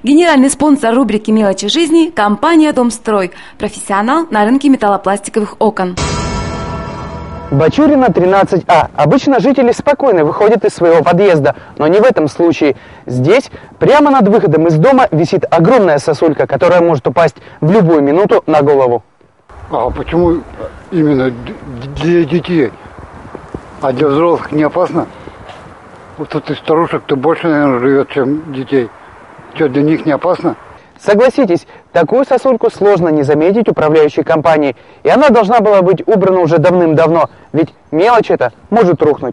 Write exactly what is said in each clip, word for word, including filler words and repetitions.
Генеральный спонсор рубрики «Мелочи жизни» – компания «Домстрой», профессионал на рынке металлопластиковых окон. Бачурина, тринадцать А. Обычно жители спокойно выходят из своего подъезда, но не в этом случае. Здесь, прямо над выходом из дома, висит огромная сосулька, которая может упасть в любую минуту на голову. А почему именно для детей? А для взрослых не опасно? Вот тут и старушек-то больше, наверное, живет, чем детей. Что, для них не опасно? Согласитесь, такую сосульку сложно не заметить управляющей компании, и она должна была быть убрана уже давным-давно, ведь мелочь эта может рухнуть.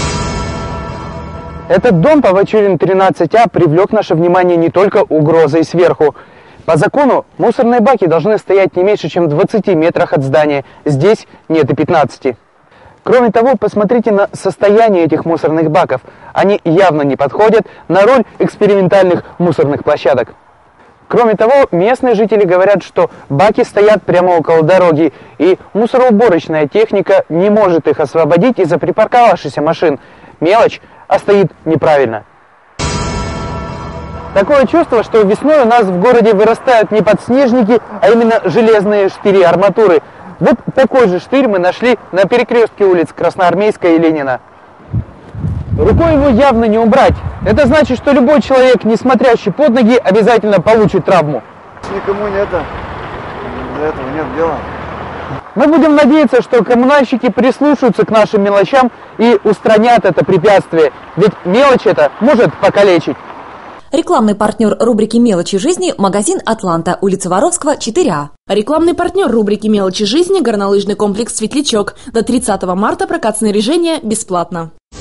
Этот дом по Бачурина, тринадцать А привлек наше внимание не только угрозой сверху. По закону мусорные баки должны стоять не меньше, чем в двадцати метрах от здания, здесь нет и пятнадцати. Кроме того, посмотрите на состояние этих мусорных баков. Они явно не подходят на роль экспериментальных мусорных площадок. Кроме того, местные жители говорят, что баки стоят прямо около дороги, и мусороуборочная техника не может их освободить из-за припарковавшихся машин. Мелочь, а стоит неправильно. Такое чувство, что весной у нас в городе вырастают не подснежники, а именно железные штыри арматуры. Вот такой же штырь мы нашли на перекрестке улиц Красноармейская и Ленина. Рукой его явно не убрать. Это значит, что любой человек, не смотрящий под ноги, обязательно получит травму. Никому не это, до этого нет дела. Мы будем надеяться, что коммунальщики прислушаются к нашим мелочам и устранят это препятствие. Ведь мелочь это может покалечить. Рекламный партнер рубрики «Мелочи жизни» – магазин «Атланта», улица Воровского, четыре А. Рекламный партнер рубрики «Мелочи жизни» – горнолыжный комплекс «Светлячок». До тридцатого марта прокат снаряжения бесплатно.